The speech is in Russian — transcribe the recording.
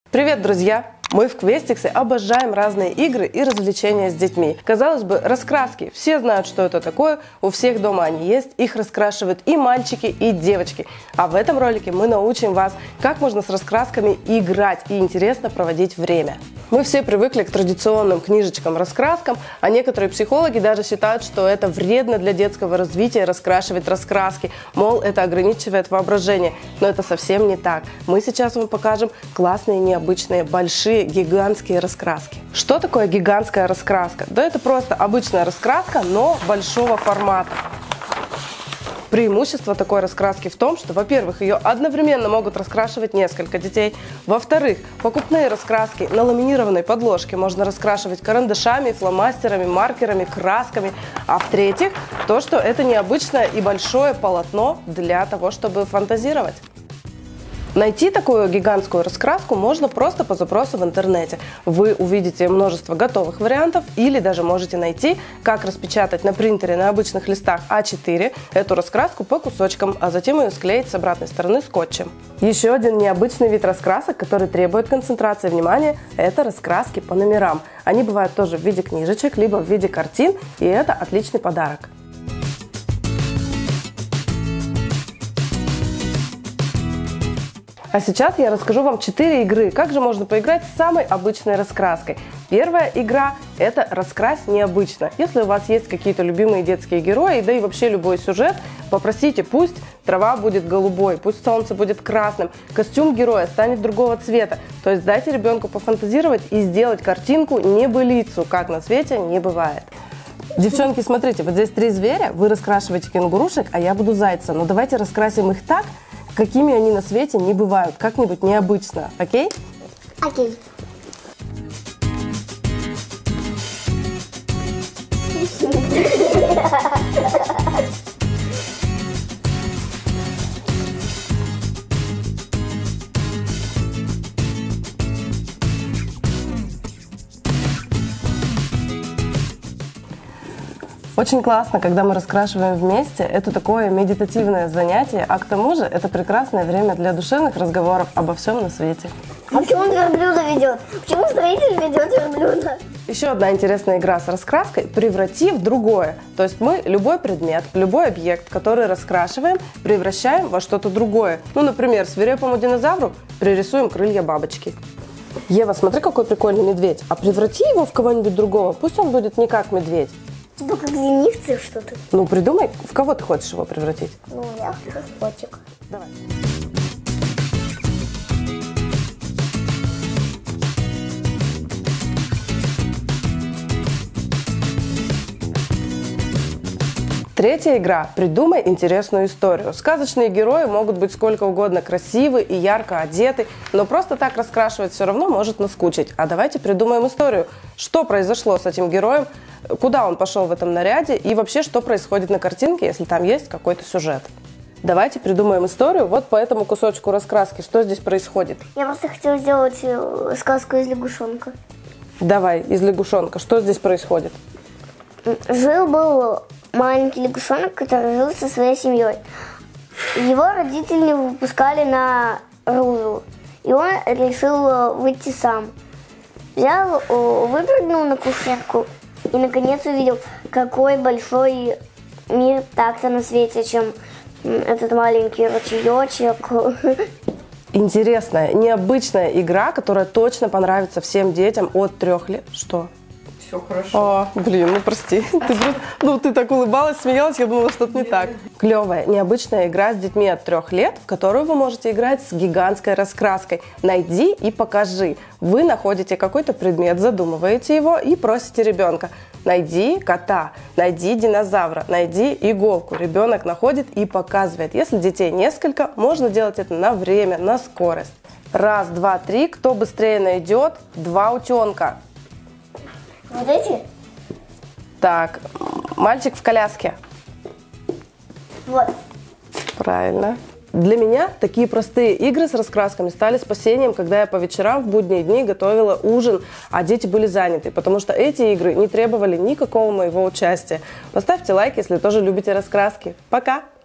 Привет, друзья! Мы в Questix обожаем разные игры и развлечения с детьми. Казалось бы, раскраски. Все знают, что это такое, у всех дома они есть, их раскрашивают и мальчики, и девочки. А в этом ролике мы научим вас, как можно с раскрасками играть и интересно проводить время. Мы все привыкли к традиционным книжечкам-раскраскам, а некоторые психологи даже считают, что это вредно для детского развития раскрашивать раскраски, мол, это ограничивает воображение. Но это совсем не так. Мы сейчас вам покажем классные, необычные, большие, гигантские раскраски. Что такое гигантская раскраска? Да это просто обычная раскраска, но большого формата. Преимущество такой раскраски в том, что, во-первых, ее одновременно могут раскрашивать несколько детей. Во-вторых, покупные раскраски на ламинированной подложке можно раскрашивать карандашами, фломастерами, маркерами, красками. А в-третьих, то, что это необычное и большое полотно для того, чтобы фантазировать. Найти такую гигантскую раскраску можно просто по запросу в интернете. Вы увидите множество готовых вариантов или даже можете найти, как распечатать на принтере на обычных листах А4 эту раскраску по кусочкам, а затем ее склеить с обратной стороны скотчем. Еще один необычный вид раскрасок, который требует концентрации внимания, это раскраски по номерам. Они бывают тоже в виде книжечек, либо в виде картин, и это отличный подарок. А сейчас я расскажу вам 4 игры, как же можно поиграть с самой обычной раскраской. Первая игра – это раскрась необычно. Если у вас есть какие-то любимые детские герои, да и вообще любой сюжет, попросите, пусть трава будет голубой, пусть солнце будет красным, костюм героя станет другого цвета. То есть дайте ребенку пофантазировать и сделать картинку небылицу, как на свете не бывает. Девчонки, смотрите, вот здесь 3 зверя, вы раскрашиваете кенгурушек, а я буду зайца. Но давайте раскрасим их так, какими они на свете не бывают, как-нибудь необычно, окей? Окей. Очень классно, когда мы раскрашиваем вместе. Это такое медитативное занятие, а к тому же это прекрасное время для душевных разговоров обо всем на свете. А почему он верблюда ведет? Почему строитель ведет верблюда? Еще одна интересная игра с раскраской – преврати в другое. То есть мы любой предмет, любой объект, который раскрашиваем, превращаем во что-то другое. Ну, например, свирепому динозавру пририсуем крылья бабочки. Ева, смотри, какой прикольный медведь. А преврати его в кого-нибудь другого, пусть он будет не как медведь. Типа как ленивцы что-то. Ну, придумай, в кого ты хочешь его превратить. Ну, я хочу котик. Давай. Третья игра – придумай интересную историю. Сказочные герои могут быть сколько угодно красивы и ярко одеты, но просто так раскрашивать все равно может наскучить. А давайте придумаем историю, что произошло с этим героем, куда он пошел в этом наряде и вообще, что происходит на картинке, если там есть какой-то сюжет. Давайте придумаем историю вот по этому кусочку раскраски, что здесь происходит. Я просто хотела сделать сказку из лягушонка. Давай, из лягушонка, что здесь происходит? Жил-был маленький лягушонок, который жил со своей семьей. Его родители не выпускали на Рузу, и он решил выйти сам. Взял, выпрыгнул на кушетку и наконец увидел, какой большой мир так-то на свете, чем этот маленький ручеечек. Интересная, необычная игра, которая точно понравится всем детям от 3 лет. Что? Все хорошо. Блин, ну прости. Ты так улыбалась, смеялась, я думала, что-то не так. Клевая, необычная игра с детьми от 3 лет, в которую вы можете играть с гигантской раскраской. Найди и покажи. Вы находите какой-то предмет, задумываете его и просите ребенка. Найди кота, найди динозавра, найди иголку. Ребенок находит и показывает. Если детей несколько, можно делать это на время, на скорость. 1, 2, 3. Кто быстрее найдет? 2 утенка. Вот эти? Так, мальчик в коляске. Вот. Правильно. Для меня такие простые игры с раскрасками стали спасением, когда я по вечерам в будние дни готовила ужин, а дети были заняты, потому что эти игры не требовали никакого моего участия. Поставьте лайк, если тоже любите раскраски. Пока!